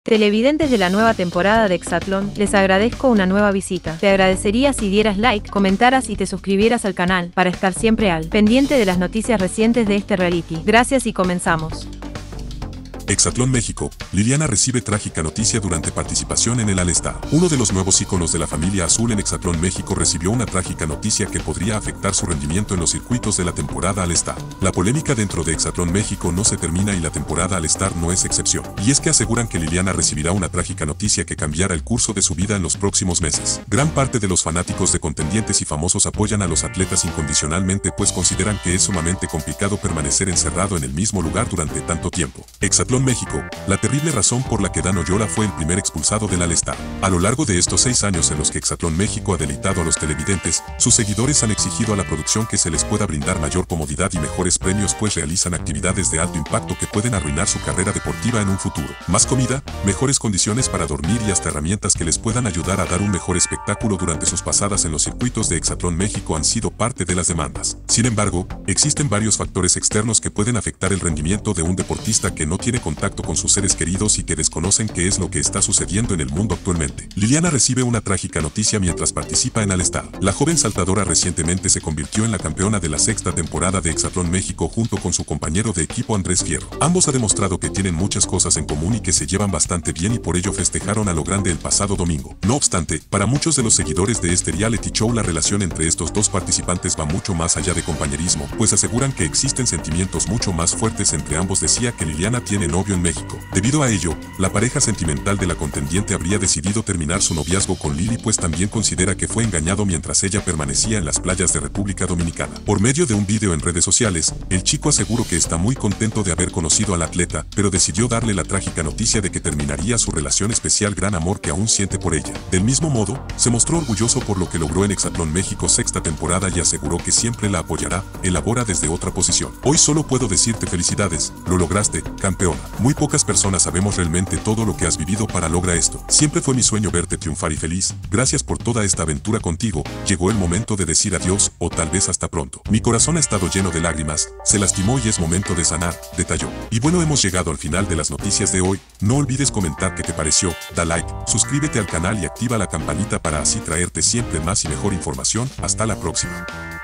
Televidentes de la nueva temporada de Exatlón, les agradezco una nueva visita. Te agradecería si dieras like, comentaras y te suscribieras al canal para estar siempre al pendiente de las noticias recientes de este reality. Gracias y comenzamos. Exatlón México, Liliana recibe trágica noticia durante participación en el All-Star. Uno de los nuevos íconos de la familia azul en Exatlón México recibió una trágica noticia que podría afectar su rendimiento en los circuitos de la temporada All-Star. La polémica dentro de Exatlón México no se termina y la temporada All-Star no es excepción. Y es que aseguran que Liliana recibirá una trágica noticia que cambiará el curso de su vida en los próximos meses. Gran parte de los fanáticos de contendientes y famosos apoyan a los atletas incondicionalmente, pues consideran que es sumamente complicado permanecer encerrado en el mismo lugar durante tanto tiempo. Exatlón México, la terrible razón por la que Dan Oyola fue el primer expulsado del All-Star. A lo largo de estos 6 años en los que Exatlón México ha deleitado a los televidentes, sus seguidores han exigido a la producción que se les pueda brindar mayor comodidad y mejores premios, pues realizan actividades de alto impacto que pueden arruinar su carrera deportiva en un futuro. Más comida, mejores condiciones para dormir y hasta herramientas que les puedan ayudar a dar un mejor espectáculo durante sus pasadas en los circuitos de Exatlón México han sido parte de las demandas. Sin embargo, existen varios factores externos que pueden afectar el rendimiento de un deportista que no tiene contacto con sus seres queridos y que desconocen qué es lo que está sucediendo en el mundo actualmente. Liliana recibe una trágica noticia mientras participa en All-Star. La joven saltadora recientemente se convirtió en la campeona de la 6ª temporada de Exatlón México junto con su compañero de equipo Andrés Fierro. Ambos han demostrado que tienen muchas cosas en común y que se llevan bastante bien, y por ello festejaron a lo grande el pasado domingo. No obstante, para muchos de los seguidores de este reality show, la relación entre estos dos participantes va mucho más allá de compañerismo, pues aseguran que existen sentimientos mucho más fuertes entre ambos. Decía que Liliana tiene novio en México. Debido a ello, la pareja sentimental de la contendiente habría decidido terminar su noviazgo con Lili, pues también considera que fue engañado mientras ella permanecía en las playas de República Dominicana. Por medio de un video en redes sociales, el chico aseguró que está muy contento de haber conocido al atleta, pero decidió darle la trágica noticia de que terminaría su relación especial, gran amor que aún siente por ella. Del mismo modo, se mostró orgulloso por lo que logró en Exatlón México 6ª temporada y aseguró que siempre la apoyará. Elabora desde otra posición. Hoy solo puedo decirte felicidades, lo lograste, campeona. Muy pocas personas sabemos realmente todo lo que has vivido para lograr esto. Siempre fue mi sueño verte triunfar y feliz. Gracias por toda esta aventura contigo. Llegó el momento de decir adiós o tal vez hasta pronto. Mi corazón ha estado lleno de lágrimas, se lastimó y es momento de sanar, detalló. Y bueno, hemos llegado al final de las noticias de hoy. No olvides comentar qué te pareció, da like, suscríbete al canal y activa la campanita para así traerte siempre más y mejor información. Hasta la próxima.